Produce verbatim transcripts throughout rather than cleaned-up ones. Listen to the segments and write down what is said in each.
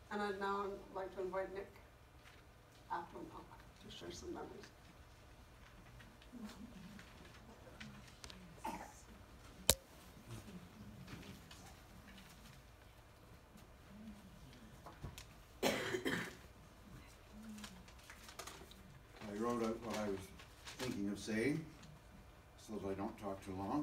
And I'd now like to invite Nick Applin up to share some memories. I wrote out what I was thinking of saying so that I don't talk too long.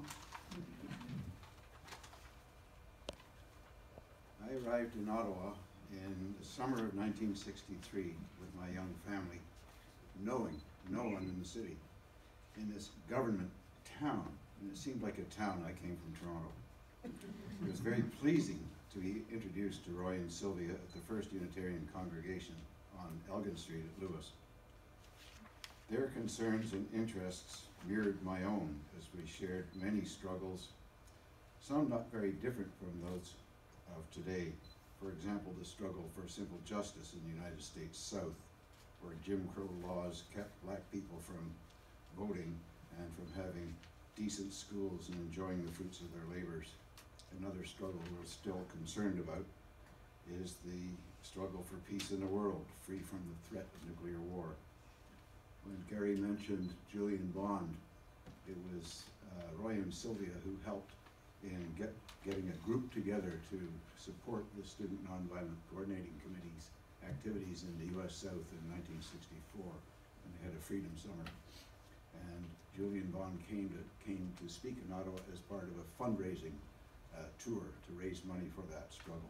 I arrived in Ottawa in the summer of nineteen sixty-three with my young family, knowing no one in the city, in this government town, and it seemed like a town. I came from Toronto. It was very pleasing to be introduced to Roy and Sylvia at the First Unitarian Congregation on Elgin Street at Lewis. Their concerns and interests mirrored my own as we shared many struggles, some not very different from those of today. For example, the struggle for simple justice in the United States South, where Jim Crow laws kept black people from voting and from having decent schools and enjoying the fruits of their labors. Another struggle we're still concerned about is the struggle for peace in the world, free from the threat of nuclear war. When Gary mentioned Julian Bond, it was uh, Roy and Sylvia who helped in get, getting a group together to support the Student Nonviolent Coordinating Committee's activities in the U S South in nineteen sixty-four, when they had a Freedom Summer. And Julian Bond came to, came to speak in Ottawa as part of a fundraising uh, tour to raise money for that struggle.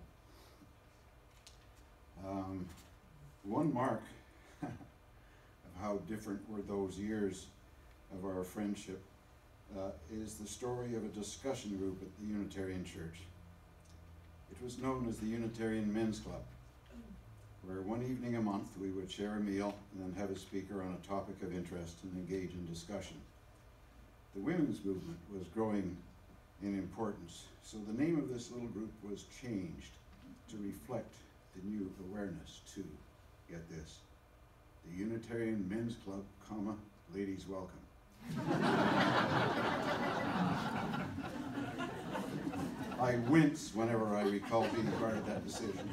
Um, one mark of how different were those years of our friendship uh, is the story of a discussion group at the Unitarian Church. It was known as the Unitarian Men's Club, where one evening a month we would share a meal and then have a speaker on a topic of interest and engage in discussion. The women's movement was growing in importance, so the name of this little group was changed to reflect the new awareness to, get this, the Unitarian Men's Club, comma, ladies welcome. I wince whenever I recall being part of that decision.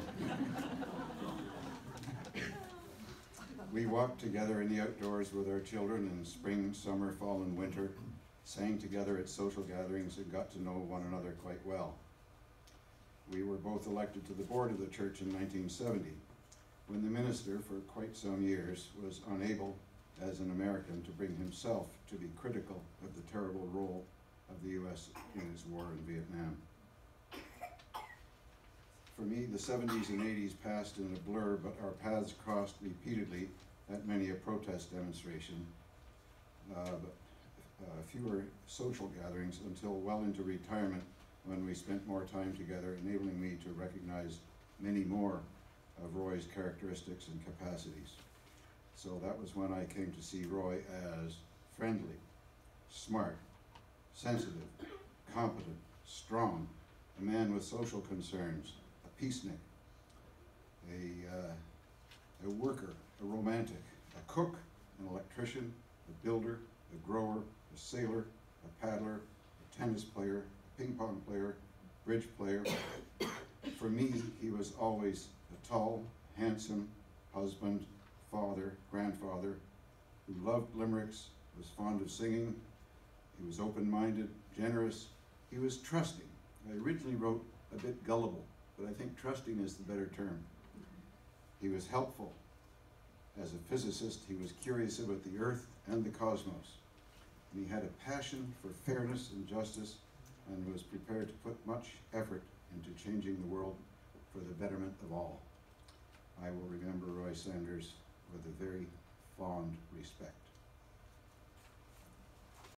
We walked together in the outdoors with our children in spring, summer, fall, and winter, sang together at social gatherings, and got to know one another quite well. We were both elected to the board of the church in nineteen seventy, when the minister for quite some years was unable, as an American, to bring himself to be critical of the terrible role of the U S in his war in Vietnam. For me, the seventies and eighties passed in a blur, but our paths crossed repeatedly at many a protest demonstration, uh, but uh, fewer social gatherings until well into retirement, when we spent more time together, enabling me to recognize many more of Roy's characteristics and capacities. So that was when I came to see Roy as friendly, smart, sensitive, competent, strong, a man with social concerns, a peacenik, a, uh, a worker, a romantic, a cook, an electrician, a builder, a grower, a sailor, a paddler, a tennis player, a ping pong player, bridge player. For me, he was always a tall, handsome husband, father, grandfather, who loved limericks, was fond of singing. He was open-minded, generous. He was trusting. I originally wrote a bit gullible, but I think trusting is the better term. He was helpful. As a physicist, he was curious about the earth and the cosmos. And he had a passion for fairness and justice, and was prepared to put much effort into changing the world for the betterment of all. I will remember Roy Sanders with a very fond respect.